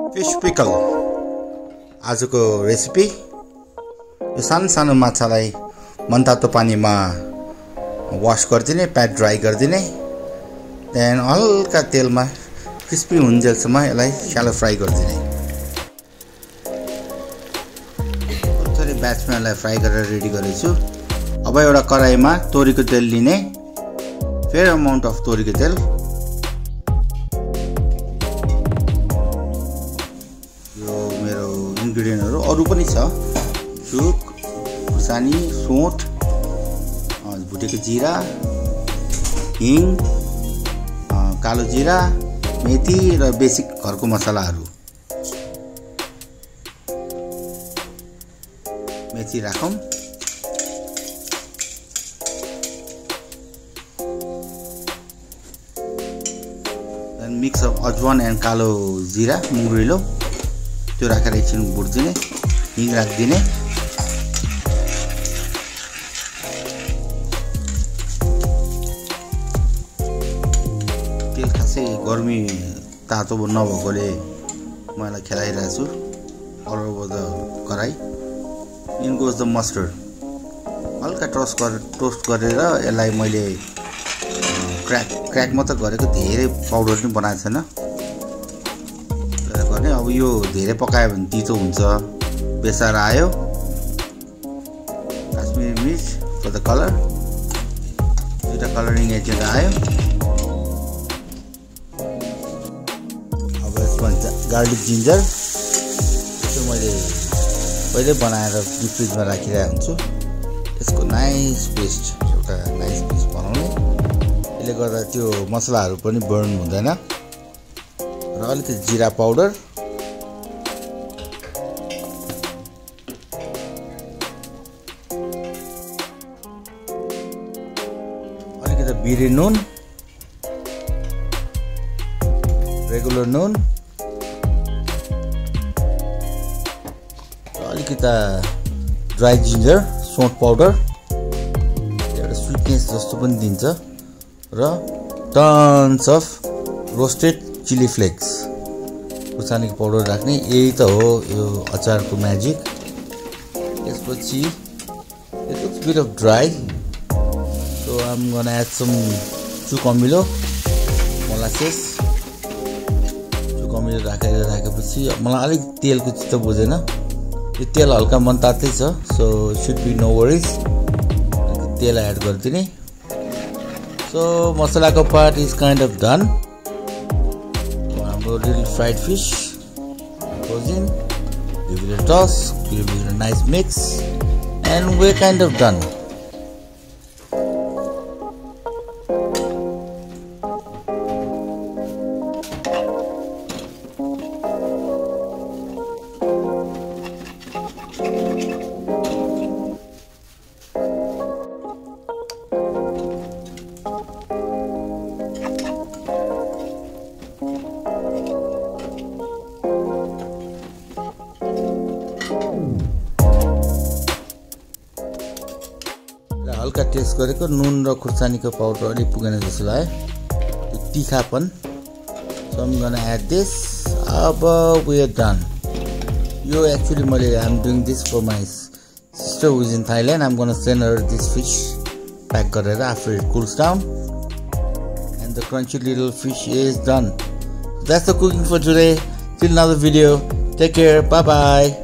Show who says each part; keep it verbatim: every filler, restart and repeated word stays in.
Speaker 1: Fish pickle आजको recipe. यो सानो सानो माछालाई मनतातो पानीमा वाश गरिदिने, प्याड ड्राई गरिदिने, त्यहाँदेखि हल्का तेलमा क्रिस्पी हुन्जेलसम्म यसलाई स्यालो फ्राई गरिदिने। कसरी ब्याचमा यसलाई फ्राई गरेर रेडी गरेछु। अब एउटा कराईमा तोरीको तेल लिने, फेयर अमाउन्ट अफ तोरीको तेल, यो मेरो इन्ग्रेडियन्टहरु अरु पनि छ, सुक, खुर्सानी, सोंठ, भुटेको जिरा, हिङ, कालो जिरा, मेथी र बेसिक घरको मसलाहरू। मेथी राखौं, मिक्स अफ अजवान एन्ड कालो जिरा, मुङ्ग्रिलो, त्यो राखेर एकछिन भुट्दिने, हिङ राखिदिने। तेल खासै गर्मी तातो नभएकोले म यसलाई खेलाइरहेको छु। अल ओभर द कराई। In goes the mustard. हल्का टोस्ट गरेर टोस्ट गरेर यसलाई मैले क्र्याक क्र्याक मात्र गरेको, धेरै पाउडर पनि बनाएको छैन गर्ने। अब यो धेरै पकायो भने तितो हुन्छ। बेसार आयो, काश्मिरी मिर्च फर द कलर, दुईटा कलरिङ एजेन्ट आयो। अब यसमा गार्लिक जिन्जर, यसो मैले पहिले बनाएर डिप फ्रिजमा राखिरहेको हुन्छु। यसको नाइस पेस्ट, एउटा नाइस पेस्ट बनाउने। यसले गर्दा त्यो मसलाहरू पनि बर्न हुँदैन। र अलिकति जिरा पाउडर, अलिकति बिरे नुन, रेगुलर नुन, अलिकति ड्राई जिन्जर, सोंठ पाउडर, एउटा स्विटनेस जस्तो पनि दिन्छ। र tons of roasted chilli flakes, खुर्सानीको पाउडर राख्ने। यही त हो यो अचारको म्याजिक। यसपछि it looks bit of dry, so I am gonna add some चुकमिलो, मोलासेस। चुकमिलो राखेर राखेपछि मलाई अलिक तेलको चित्त बुझेन। यो तेल हल्का मनतातै छ, so should be no worries. तेल एड गरिदिने। So masala part is kind of done. One little fried fish goes in, give it a toss, give it a nice mix, and we're kind of done. हल्का taste गरेको नुन र खुर्सानीको powder अलि पुगेन जस्तो लाग्यो, त्यो तीखापन। So I am gonna add this. अब वी आर डन। यो एक्चुअली मैले I am doing this for my sister who is in Thailand. I am gonna send her this fish pack गरेर after it cools down, and the crunchy little fish is done. That's the cooking for today. Till another video, take care, bye by.